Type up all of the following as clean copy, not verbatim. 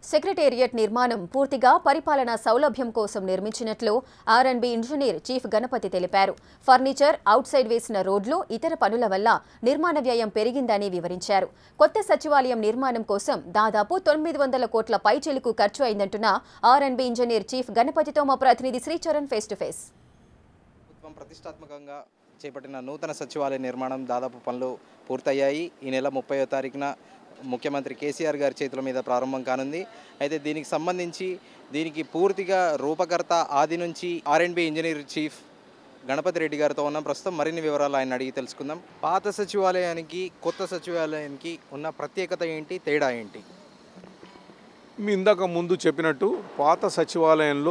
Secretariat నిర్మాణం పూర్తిగా పరిపాలనా సౌలభ్యం కోసం నిర్మించినట్లు ఆర్&బి ఇంజనీర్ చీఫ్ గణపతి తెలిపారు. ఫర్నిచర్, అవుట్ సైడ్ వేసిన రోడ్లు, ఇతర పనుల వల్ల నిర్మాణ వ్యయం పెరిగిందని వివరించారు. కొత్త సచివాలయం నిర్మాణం కోసం దాదాపు 900 కోట్ల పైచిలుకు ఖర్చు అయిందంటున్న ఆర్&బి ఇంజనీర్ చీఫ్ గణపతితో మా ప్రతినిధి శ్రీచరణ్ ఫేస్ టు ఫేస్. ప్రతిష్టాత్మకంగా చేపట్టిన నూతన సచివాలయ నిర్మాణం దాదాపు పనులు పూర్తయ్యాయి. ఈ నెల 30వ తారీఖున ముఖ్యమంత్రి కేసీఆర్ గారి చేతుల మీద ప్రారంభం కానుంది. అయితే దీనికి సంబంధించి పూర్తిగా రూపకర్త ఆది నుంచి R&B engineer chief Ganapathi Reddy గారితో ఉన్నాం. ప్రస్తుతం మరిన్ని వివరాలు ఆయన అడిగి తెలుసుకుందాం. పాత సచివాలయానికి కొత్త సచివాలయానికి ఉన్న ప్రత్యేకత ఏంటి, తేడా ఏంటి? మీ ఇందాక ముందు చెప్పినట్టు పాత సచివాలయంలో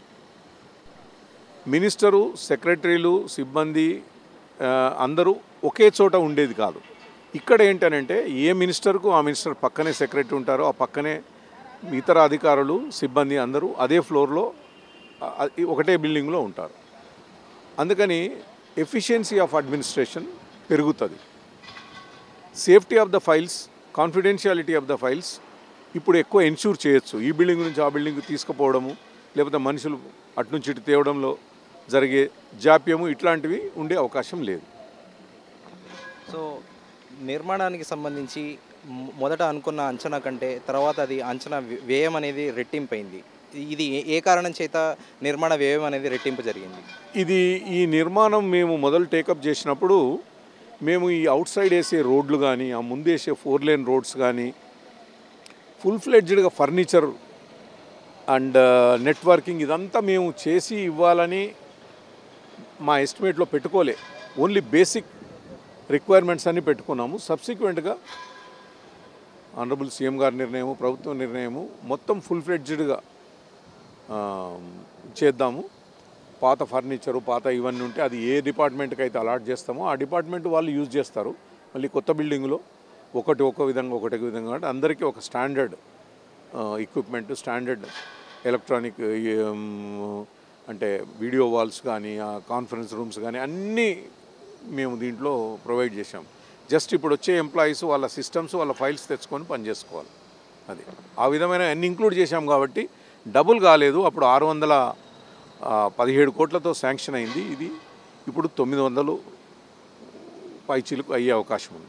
మినిస్టరు, సెక్రటరీలు, సిబ్బంది అందరూ ఒకే చోట ఉండేది కాదు. ఇక్కడ ఏంటనంటే ఏ మినిస్టర్కు ఆ మినిస్టర్ పక్కనే సెక్రటరీ ఉంటారో, ఆ పక్కనే ఇతర అధికారులు, సిబ్బంది అందరూ అదే ఫ్లోర్లో ఒకటే బిల్డింగ్లో ఉంటారు. అందుకని ఎఫిషియన్సీ ఆఫ్ అడ్మినిస్ట్రేషన్ పెరుగుతుంది. Safety of the files, confidentiality of the files ఇప్పుడు ఎక్కువ ఎన్ష్యూర్ చేయొచ్చు. ఈ బిల్డింగ్ నుంచి ఆ బిల్డింగ్ తీసుకుపోవడము, లేకపోతే మనుషులు అటు నుంచి ఇటు తేవడంలో జరిగే జాప్యము ఇట్లాంటివి ఉండే అవకాశం లేదు. సో నిర్మాణానికి సంబంధించి మొదట అనుకున్న అంచనా కంటే తర్వాత అది అంచనా వ్యయం అనేది రెట్టింపైంది. ఇది ఏ కారణం చేత నిర్మాణ వ్యయం అనేది రెట్టింపు జరిగింది? ఈ నిర్మాణం మేము మొదలు టేకప్ చేసినప్పుడు మేము ఈ అవుట్ సైడ్ వేసే రోడ్లు కానీ, ఆ ముందు వేసే 4 లేన్ రోడ్స్ కానీ ఫుల్ ఫ్లెడ్జ్డ్గా ఫర్నిచర్ అండ్ నెట్వర్కింగ్ ఇదంతా మేము చేసి ఇవ్వాలని మా ఎస్టిమేట్లో పెట్టుకోలే. ఓన్లీ బేసిక్ రిక్వైర్మెంట్స్ అన్నీ పెట్టుకున్నాము. సబ్సిక్వెంట్గా ఆనరబుల్ సీఎం గారి నిర్ణయము, ప్రభుత్వం నిర్ణయము మొత్తం ఫుల్ ఫ్లెడ్జ్డ్గా చేద్దాము. పాత ఫర్నిచరు, పాత ఇవన్నీ ఉంటే అది ఏ డిపార్ట్మెంట్కి అయితే అలాట్ చేస్తామో ఆ డిపార్ట్మెంట్ వాళ్ళు యూజ్ చేస్తారు. మళ్ళీ కొత్త బిల్డింగ్లో ఒక విధంగా అంటే అందరికీ ఒక స్టాండర్డ్ ఎక్విప్మెంట్, స్టాండర్డ్ ఎలక్ట్రానిక్ అంటే వీడియో వాల్స్ కానీ, కాన్ఫరెన్స్ రూమ్స్ కానీ అన్నీ మేము దీంట్లో ప్రొవైడ్ చేసాం. జస్ట్ ఇప్పుడు వచ్చే ఎంప్లాయీస్ వాళ్ళ సిస్టమ్స్, వాళ్ళ ఫైల్స్ తెచ్చుకొని పనిచేసుకోవాలి. అది ఆ విధమైన అన్ని ఇంక్లూడ్ చేశాం కాబట్టి డబుల్ కాలేదు. అప్పుడు 617 కోట్లతో శాంక్షన్ అయింది. ఇది ఇప్పుడు 900 పైచిలకు అయ్యే అవకాశం ఉంది.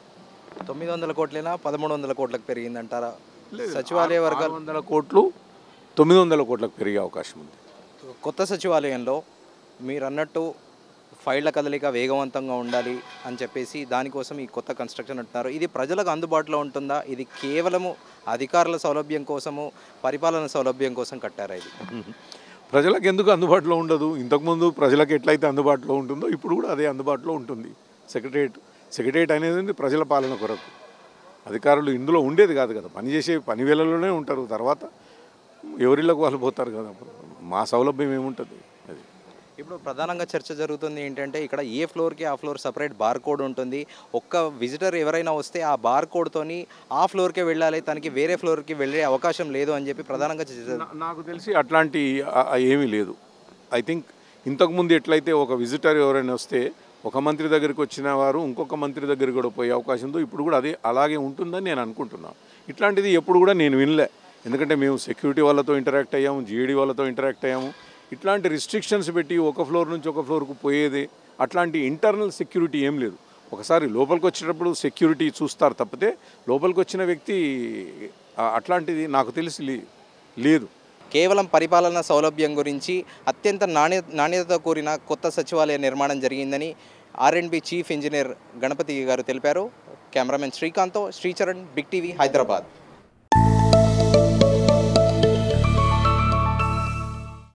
900 కోట్లైనా 1300 కోట్లకు పెరిగిందంటారా? సచివాలయ వర్గాలు 600 కోట్లు 900 కోట్లకు పెరిగే అవకాశం ఉంది. కొత్త సచివాలయంలో మీరు అన్నట్టు ఫైళ్ల కదలిక వేగవంతంగా ఉండాలి అని చెప్పేసి దానికోసం ఈ కొత్త కన్స్ట్రక్షన్ అంటున్నారు. ఇది ప్రజలకు అందుబాటులో ఉంటుందా? ఇది కేవలము అధికారుల సౌలభ్యం కోసము, పరిపాలన సౌలభ్యం కోసం కట్టారా? ఇది ప్రజలకు ఎందుకు అందుబాటులో ఉండదు? ఇంతకుముందు ప్రజలకు ఎట్లయితే అందుబాటులో ఉంటుందో ఇప్పుడు కూడా అదే అందుబాటులో ఉంటుంది. సెక్రటేరియట్ అనేది ప్రజల పాలన కొరకు. అధికారులు ఇందులో ఉండేది కాదు కదా, పనిచేసే పని వేళల్లోనే ఉంటారు. తర్వాత ఎవరిళ్ళకు వాళ్ళు పోతారు కదా. మా సౌలభ్యం ఏముంటుంది? అది ఇప్పుడు ప్రధానంగా చర్చ జరుగుతుంది ఏంటంటే ఇక్కడ ఏ ఫ్లోర్కి ఆ ఫ్లోర్ సపరేట్ బార్ కోడ్ ఉంటుంది. ఒక్క విజిటర్ ఎవరైనా వస్తే ఆ బార్ కోడ్తోని ఆ ఫ్లోర్కే వెళ్ళాలి, తనకి వేరే ఫ్లోర్కి వెళ్ళే అవకాశం లేదు అని చెప్పి ప్రధానంగా నాకు తెలిసి అట్లాంటి ఏమీ లేదు. ఐ థింక్ ఇంతకుముందు ఎట్లయితే ఒక విజిటర్ ఎవరైనా వస్తే ఒక మంత్రి దగ్గరికి వచ్చిన వారు ఇంకొక మంత్రి దగ్గరికి కూడా పోయే అవకాశం ఉందో ఇప్పుడు కూడా అలాగే ఉంటుందని నేను అనుకుంటున్నాను. ఇట్లాంటిది ఎప్పుడు కూడా నేను వినలే. ఎందుకంటే మేము సెక్యూరిటీ వాళ్ళతో ఇంటరాక్ట్ అయ్యాము, జీఈడీ వాళ్ళతో ఇంటరాక్ట్ అయ్యాము. ఇట్లాంటి రిస్ట్రిక్షన్స్ పెట్టి ఒక ఫ్లోర్ నుంచి ఒక ఫ్లోర్కు పోయేది, అట్లాంటి ఇంటర్నల్ సెక్యూరిటీ ఏం లేదు. ఒకసారి లోపలికి వచ్చేటప్పుడు సెక్యూరిటీ చూస్తారు తప్పితే లోపలికి వచ్చిన వ్యక్తి అట్లాంటిది నాకు తెలిసి లేదు. కేవలం పరిపాలన సౌలభ్యం గురించి అత్యంత నాణ్యతతో కూడిన కొత్త సచివాలయ నిర్మాణం జరిగిందని ఆర్&బి చీఫ్ ఇంజనీర్ గణపతి గారు తెలిపారు. కెమెరామెన్ శ్రీకాంత్తో శ్రీచరణ్, బిగ్ టీవీ, హైదరాబాద్.